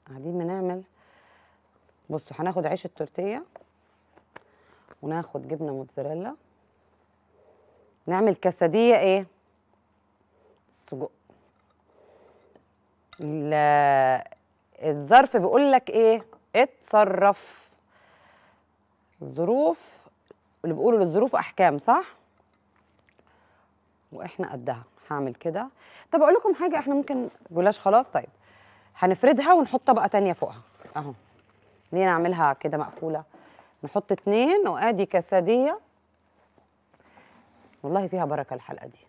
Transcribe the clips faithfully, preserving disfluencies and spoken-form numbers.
قاعدين بنعمل. بصوا هناخد عيش التورتيه وناخد جبنه موتزاريلا، نعمل كاساديه ايه؟ سجق. الظرف بيقول لك ايه؟ اتصرف. الظروف اللي بيقولوا للظروف احكام، صح؟ واحنا قدها. هعمل كده. طب اقول لكم حاجه، احنا ممكن جلاش خلاص. طيب هنفردها ونحط طبقه تانية فوقها اهو. ليه نعملها كده مقفوله؟ نحط اتنين وادي كاساديه. والله فيها بركه الحلقه دي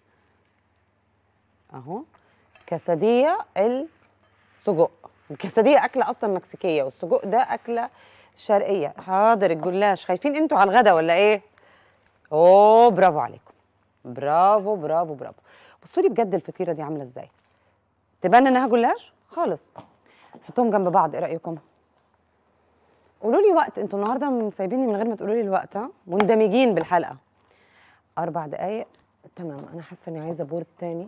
اهو. كاساديه السجق. الكاساديه اكله اصلا مكسيكيه، والسجق ده اكله شرقيه. حاضر الجلاش. خايفين انتوا على الغدا ولا ايه؟ اوه برافو عليكم، برافو برافو برافو. بصوا لي بجد الفطيره دي عامله ازاي؟ تبان انها جلاش خالص. نحطهم جنب بعض، ايه رايكم؟ قولوا لي وقت. انتوا النهارده سايبيني من غير ما تقولوا لي الوقت، ها؟ مندمجين بالحلقه. اربع دقايق تمام. انا حاسه اني عايزه بورد تاني.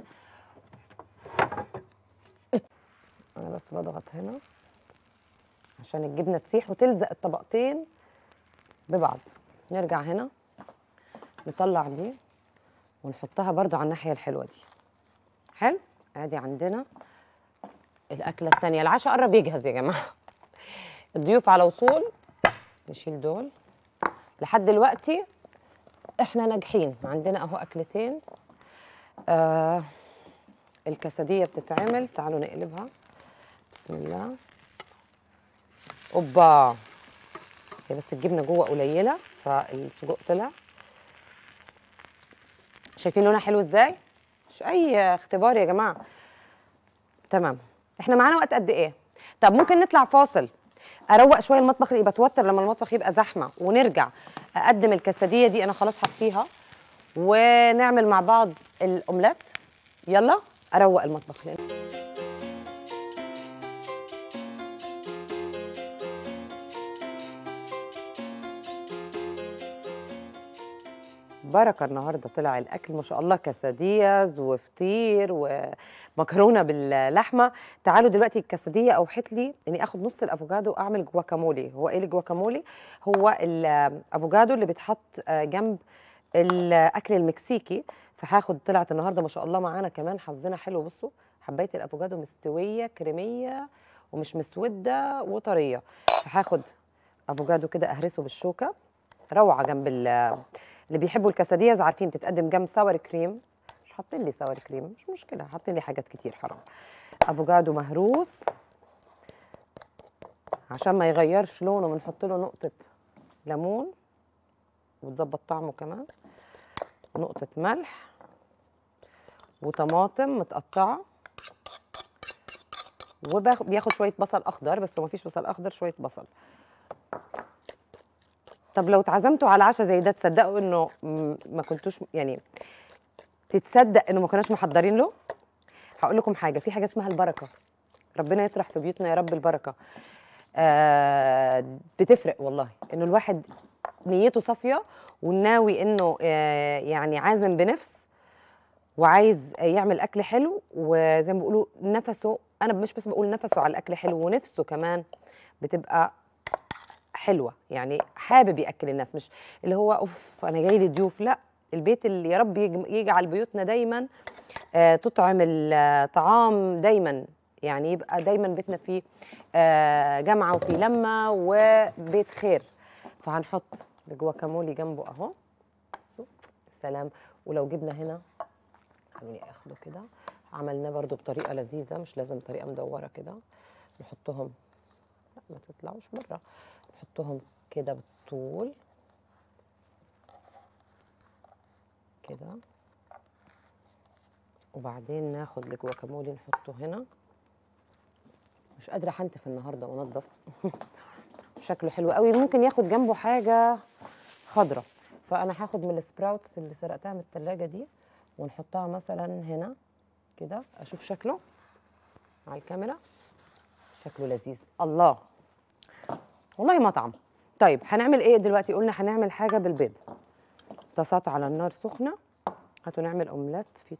انا بس بضغط هنا عشان الجبنه تسيح وتلزق الطبقتين ببعض. نرجع هنا نطلع دي ونحطها برضو على الناحيه الحلوه دي. حلو. ادي عندنا الاكله الثانيه. العشاء قرب يجهز يا جماعه. الضيوف على وصول. نشيل دول. لحد دلوقتي احنا ناجحين. عندنا اهو اكلتين. آه الكاساديه بتتعمل. تعالوا نقلبها. بسم الله. اوبا. هي بس الجبنه جوه قليله فالسجق طلع. شايفين لونها حلو ازاي؟ مش اي اختبار يا جماعه. تمام. احنا معانا وقت قد ايه؟ طب ممكن نطلع فاصل اروق شويه المطبخ، يبقى توتر لما المطبخ يبقى زحمه، ونرجع اقدم الكاساديه دي. انا خلاص حطيها ونعمل مع بعض الاومليت. يلا اروق المطبخ لنا. بركه. النهارده طلع الاكل ما شاء الله، كاسادياز وفطير ومكرونه باللحمه. تعالوا دلوقتي الكاساديه اوحت لي اني اخد نص الافوكادو واعمل جواكامولي. هو ايه الجواكامولي؟ هو الافوكادو اللي بيتحط جنب الاكل المكسيكي. فهاخد. طلعت النهارده ما شاء الله معانا كمان حظنا حلو. بصوا حبايه الافوكادو مستويه كريميه ومش مسوده وطريه. فهاخد افوكادو كده اهرسه بالشوكه. روعه جنب اللي بيحبوا الكاسادياز. عارفين تتقدم جنب ساور كريم. مش حاطين لي ساور كريم، مش مشكله، حاطين لي حاجات كتير حرام. افوكادو مهروس عشان ما يغيرش لونه بنحط له نقطه ليمون وتظبط طعمه كمان. نقطه ملح وطماطم متقطعه. وبياخد شويه بصل اخضر، بس لو ما فيش بصل اخضر شويه بصل. طب لو اتعزمتوا على عشاء زي ده تصدقوا انه ما كنتوش يعني تتصدق انه ما كناش محضرين له؟ هقول لكم حاجه. في حاجه اسمها البركه. ربنا يطرح في بيوتنا يا رب البركه. آه بتفرق والله. انه الواحد نيته صافيه وناوي انه آه يعني عازم بنفس وعايز يعمل اكل حلو، وزي ما بيقولوا نفسه. انا مش بس بقول نفسه على الاكل حلو، ونفسه كمان بتبقى حلوه. يعني حابب ياكل الناس، مش اللي هو اوف انا جاي لي ضيوف. لا، البيت اللي يا رب يجعل بيوتنا دايما آه تطعم الطعام دايما. يعني يبقى دايما بيتنا فيه آه جمعه وفيه لمه وبيت خير. فهنحط الجواكامولي جنبه اهو. سلام. ولو جبنا هنا خلوني اخده كده. عملناه برضو بطريقه لذيذه، مش لازم طريقه مدوره كده. نحطهم، لا ما تطلعوش بره. نحطهم كده بالطول كده. وبعدين ناخد الجواكامولي نحطه هنا. مش قادره احنتف النهارده وانضف. شكله حلو قوي. ممكن ياخد جنبه حاجه خضراء. فانا هاخد من السبراوتس اللي سرقتها من الثلاجه دي ونحطها مثلا هنا كده. اشوف شكله على الكاميرا. شكله لذيذ. الله والله مطعم. طيب هنعمل ايه دلوقتي؟ قلنا هنعمل حاجه بالبيض. طاسات على النار سخنه. هاتوا نعمل اومليت. في